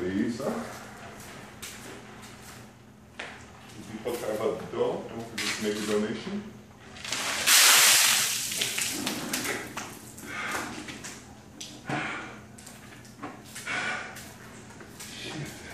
Laser. Die Vertreiber dort, don't forget to make a donation. Shit.